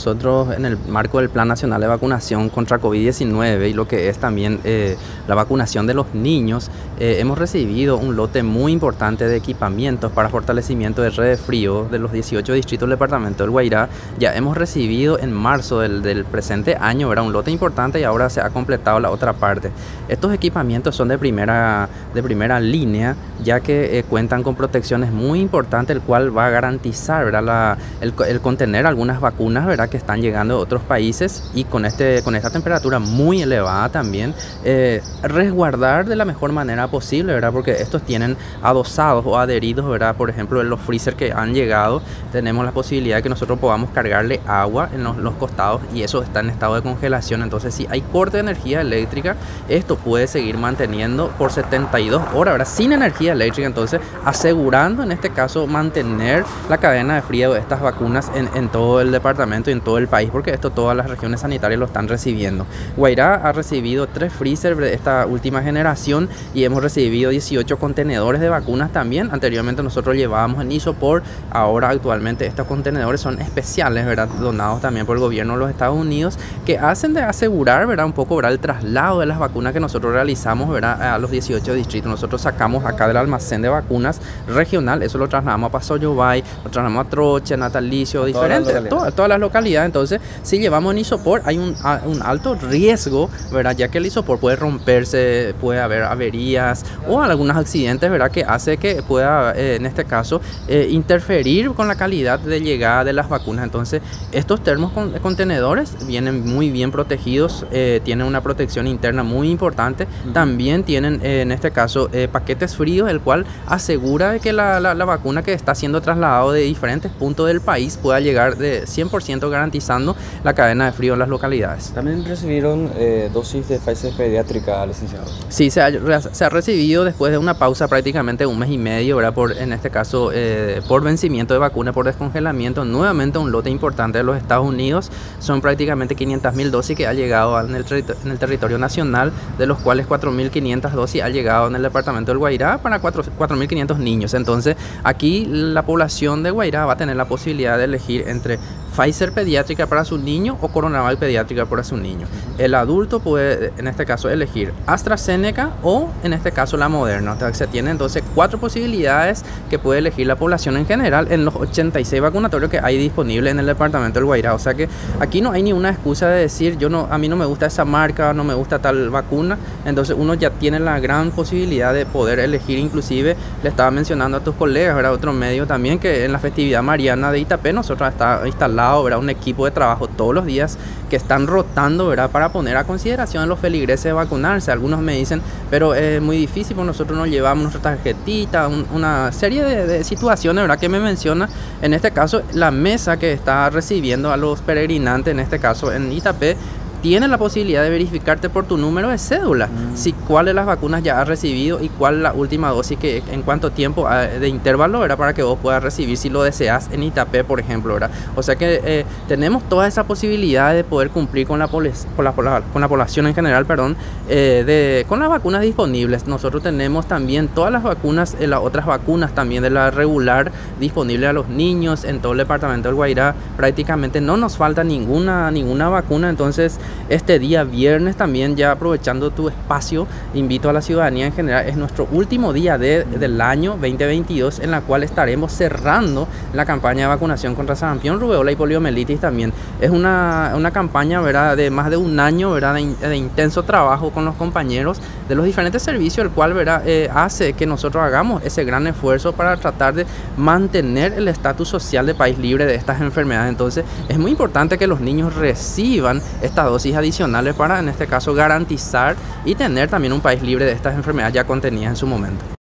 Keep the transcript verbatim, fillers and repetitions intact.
nosotros en el marco del Plan Nacional de Vacunación contra COVID diecinueve y lo que es también eh, la vacunación de los niños, eh, hemos recibido un lote muy importante de equipamientos para fortalecimiento de red de frío de los dieciocho distritos del departamento del Guairá. Ya hemos recibido en marzo del, del presente año, era un lote importante y ahora se ha completado la otra parte. Estos equipamientos son de primera, de primera línea, ya que eh, cuentan con protecciones muy importantes, el cual va a garantizar, ¿verdad?, la, el, el contener algunas vacunas, ¿verdad?, que están llegando de otros países, y con, este, con esta temperatura muy elevada también, eh, resguardar de la mejor manera posible, ¿verdad?, porque estos tienen adosados o adheridos, ¿verdad?, por ejemplo, en los freezer que han llegado, tenemos la posibilidad de que nosotros podamos cargarle agua en los, los costados, y eso está en estado de congelación. Entonces, si hay corte de energía eléctrica, esto puede seguir manteniendo por setenta y dos horas, ¿verdad?, sin energía eléctrica, entonces asegurando en este caso mantener la cadena de frío de estas vacunas en, en todo el departamento y en todo el país, porque esto todas las regiones sanitarias lo están recibiendo. Guairá ha recibido tres freezer de esta última generación y hemos recibido dieciocho contenedores de vacunas también. Anteriormente nosotros llevábamos en Isopor, ahora actualmente estos contenedores son especiales, ¿verdad?, donados también por el gobierno de los Estados Unidos, que hacen de asegurar, ¿verdad?, un poco, ¿verdad?, el traslado de las vacunas que nosotros realizamos, ¿verdad?, a los dieciocho distritos. Nosotros sacamos acá del almacén de vacunas regional, eso lo trasladamos a Paso Yobay, lo trasladamos a Troche, Natalicio, diferentes, todas, todas, todas las localidades. Entonces, si llevamos en isopor, hay un, un alto riesgo, ¿verdad?, ya que el isopor puede romperse, puede haber averías o algunos accidentes, ¿verdad?, que hace que pueda, eh, en este caso, eh, interferir con la calidad de llegada de las vacunas. Entonces, estos termos con, contenedores vienen muy bien protegidos, eh, tienen una protección interna muy importante. Uh-huh. También tienen, eh, en este caso, eh, paquetes fríos, el cual asegura de que la, la, la vacuna que está siendo trasladado de diferentes puntos del país pueda llegar de cien por ciento garantizando la cadena de frío en las localidades. ¿También recibieron eh, dosis de Pfizer pediátrica, licenciado? Sí, se ha, se ha recibido después de una pausa prácticamente un mes y medio, ¿verdad?, por, en este caso eh, por vencimiento de vacuna, por descongelamiento, nuevamente un lote importante de los Estados Unidos. Son prácticamente quinientas mil dosis que ha llegado en el, en el territorio nacional, de los cuales cuatro mil quinientas dosis ha llegado en el departamento del Guairá para cuatro mil quinientos niños. Entonces, aquí la población de Guairá va a tener la posibilidad de elegir entre Pfizer pediátrica para su niño o Coronavac pediátrica para su niño. El adulto puede, en este caso, elegir AstraZeneca o, en este caso, la Moderna. O sea, se tiene entonces cuatro posibilidades que puede elegir la población en general en los ochenta y seis vacunatorios que hay disponibles en el departamento del Guairá. O sea que aquí no hay ni una excusa de decir, yo no, a mí no me gusta esa marca, no me gusta tal vacuna. Entonces uno ya tiene la gran posibilidad de poder elegir. Inclusive le estaba mencionando a tus colegas, ¿verdad?, otro medio también, que en la festividad mariana de Itapé nosotros está instalado, ¿verdad?, un equipo de trabajo todos los días que están rotando, ¿verdad?, para poner a consideración a los feligreses de vacunarse. Algunos me dicen, pero es muy difícil, porque nosotros nos llevamos nuestra tarjetita, un, una serie de, de situaciones, ¿verdad?, que me menciona. En este caso, la mesa que está recibiendo a los peregrinantes, en este caso en Itapé, tiene la posibilidad de verificarte por tu número de cédula, mm. si cuáles de las vacunas ya has recibido y cuál la última dosis, que en cuánto tiempo de intervalo, ¿verdad?, para que vos puedas recibir, si lo deseas, en Itapé, por ejemplo, ¿verdad? O sea que eh, tenemos toda esa posibilidad de poder cumplir con la, con la, con la población en general, perdón, eh, de, con las vacunas disponibles. Nosotros tenemos también todas las vacunas, eh, las otras vacunas también de la regular disponible a los niños en todo el departamento del Guairá. Prácticamente no nos falta ninguna, ninguna vacuna. Entonces, este día viernes también, ya aprovechando tu espacio, invito a la ciudadanía en general, es nuestro último día de, del año veinte veintidós, en la cual estaremos cerrando la campaña de vacunación contra sarampión, rubeola y poliomielitis. También es una, una campaña, ¿verdad?, de más de un año, ¿verdad?, de, de intenso trabajo con los compañeros de los diferentes servicios, el cual, ¿verdad?, eh, hace que nosotros hagamos ese gran esfuerzo para tratar de mantener el estatus social de país libre de estas enfermedades. Entonces, es muy importante que los niños reciban esta dosis adicionales para, en este caso, garantizar y tener también un país libre de estas enfermedades ya contenidas en su momento.